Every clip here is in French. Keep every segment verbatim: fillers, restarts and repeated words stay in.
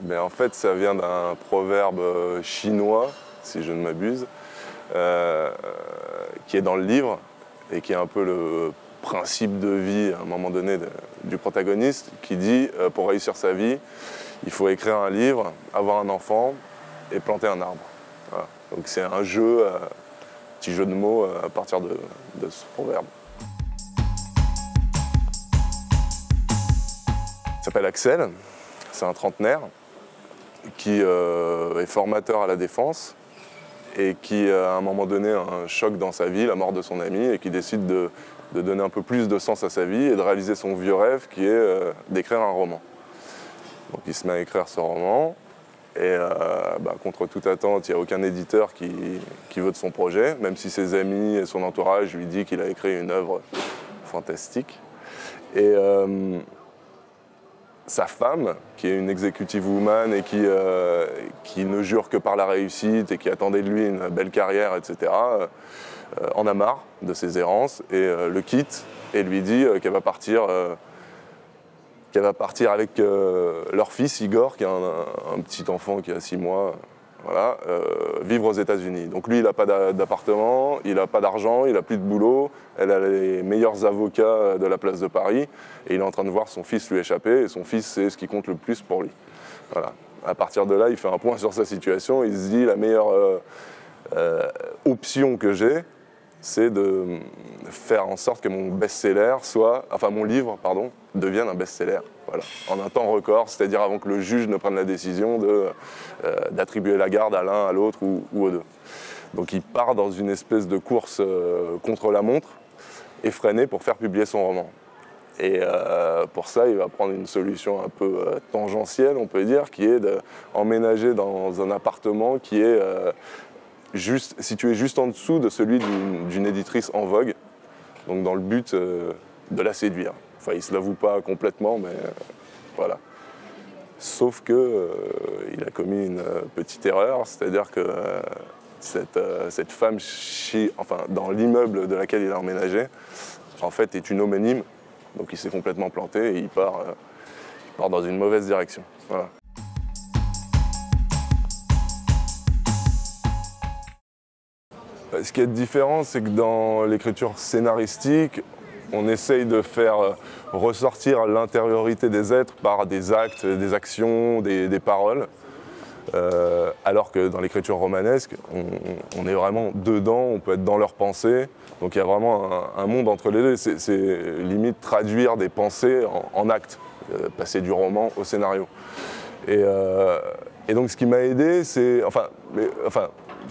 Mais en fait, ça vient d'un proverbe chinois, si je ne m'abuse, euh, qui est dans le livre et qui est un peu le principe de vie, à un moment donné, de, du protagoniste, qui dit, euh, pour réussir sa vie, il faut écrire un livre, avoir un enfant et planter un arbre. Voilà. Donc c'est un jeu, un petit jeu de mots à partir de, de ce proverbe. Il s'appelle Axel, c'est un trentenaire qui euh, est formateur à la Défense et qui, à un moment donné, a un choc dans sa vie, la mort de son ami, et qui décide de, de donner un peu plus de sens à sa vie et de réaliser son vieux rêve qui est euh, d'écrire un roman. Donc il se met à écrire ce roman et euh, bah, contre toute attente, il n'y a aucun éditeur qui, qui veut de son projet, même si ses amis et son entourage lui disent qu'il a écrit une œuvre fantastique. Et euh, sa femme, qui est une executive woman et qui, euh, qui ne jure que par la réussite et qui attendait de lui une belle carrière, et cetera, euh, en a marre de ses errances et euh, le quitte et lui dit euh, qu'elle va partir, euh, qu'elle va partir avec euh, leur fils Igor, qui est un, un petit enfant qui a six mois, voilà, euh, vivre aux États-Unis. Donc lui, il n'a pas d'appartement, il n'a pas d'argent, il n'a plus de boulot, elle a les meilleurs avocats de la place de Paris et il est en train de voir son fils lui échapper et son fils, c'est ce qui compte le plus pour lui. Voilà. À partir de là, il fait un point sur sa situation, il se dit la meilleure euh, euh, option que j'ai, c'est de faire en sorte que mon best-seller soit, enfin mon livre, pardon, devienne un best-seller, voilà, en un temps record, c'est-à-dire avant que le juge ne prenne la décision de, euh, d'attribuer la garde à l'un, à l'autre ou, ou aux deux. Donc il part dans une espèce de course euh, contre la montre, effrénée pour faire publier son roman. Et euh, pour ça, il va prendre une solution un peu euh, tangentielle, on peut dire, qui est d'emménager dans un appartement qui est euh, Juste, situé juste en dessous de celui d'une, d'une éditrice en vogue, donc dans le but euh, de la séduire. Enfin, il ne se l'avoue pas complètement, mais euh, voilà. Sauf qu'il euh, a commis une euh, petite erreur, c'est-à-dire que euh, cette, euh, cette femme, chez, enfin, dans l'immeuble de laquelle il a emménagé, en fait, est une homonyme, donc il s'est complètement planté et il part, euh, il part dans une mauvaise direction. Voilà. Ce qui est différent, c'est que dans l'écriture scénaristique, on essaye de faire ressortir l'intériorité des êtres par des actes, des actions, des, des paroles. Euh, alors que dans l'écriture romanesque, on, on est vraiment dedans, on peut être dans leurs pensées. Donc il y a vraiment un, un monde entre les deux. C'est, c'est limite traduire des pensées en, en actes, euh, passer du roman au scénario. Et, euh, et donc ce qui m'a aidé, c'est... Enfin, mais, enfin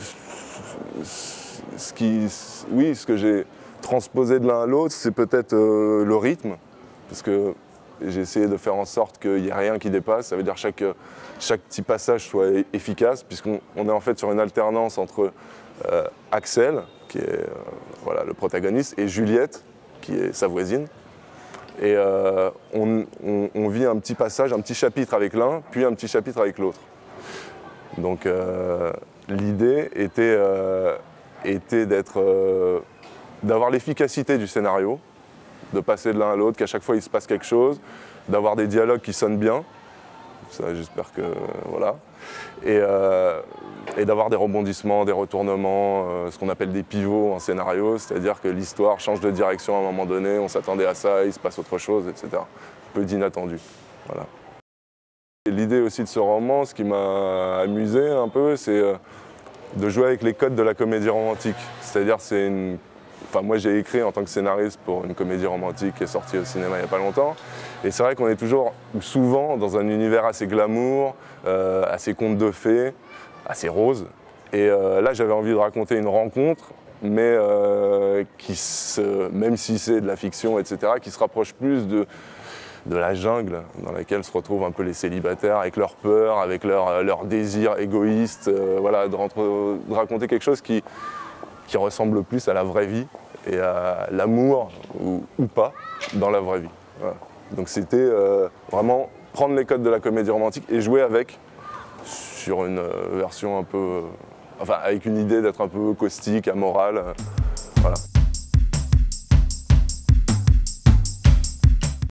Ce qui, oui, ce que j'ai transposé de l'un à l'autre, c'est peut-être euh, le rythme, parce que j'ai essayé de faire en sorte qu'il n'y ait rien qui dépasse. Ça veut dire que chaque, chaque petit passage soit efficace, puisqu'on on est en fait sur une alternance entre euh, Axel, qui est euh, voilà, le protagoniste, et Juliette, qui est sa voisine. Et euh, on, on, on vit un petit passage, un petit chapitre avec l'un, puis un petit chapitre avec l'autre. Donc euh, l'idée était... Euh, était d'être, euh, d'avoir l'efficacité du scénario, de passer de l'un à l'autre, qu'à chaque fois il se passe quelque chose, d'avoir des dialogues qui sonnent bien, ça j'espère que, voilà, et, euh, et d'avoir des rebondissements, des retournements, euh, ce qu'on appelle des pivots en scénario, c'est-à-dire que l'histoire change de direction à un moment donné, on s'attendait à ça, il se passe autre chose, et cetera. Un peu d'inattendu, voilà. Et l'idée aussi de ce roman, ce qui m'a amusé un peu, c'est euh, de jouer avec les codes de la comédie romantique. C'est-à-dire, c'est une... Enfin, moi, j'ai écrit en tant que scénariste pour une comédie romantique qui est sortie au cinéma il n'y a pas longtemps. Et c'est vrai qu'on est toujours, souvent, dans un univers assez glamour, euh, assez conte de fées, assez rose. Et euh, là, j'avais envie de raconter une rencontre, mais euh, qui se... même si c'est de la fiction, et cetera, qui se rapproche plus de... de la jungle dans laquelle se retrouvent un peu les célibataires avec leurs peurs, avec leurs leur désirs égoïstes, euh, voilà, de, rentre, de raconter quelque chose qui, qui ressemble plus à la vraie vie et à l'amour ou, ou pas dans la vraie vie. Voilà. Donc c'était euh, vraiment prendre les codes de la comédie romantique et jouer avec sur une euh, version un peu, euh, enfin avec une idée d'être un peu caustique, amorale, euh, voilà.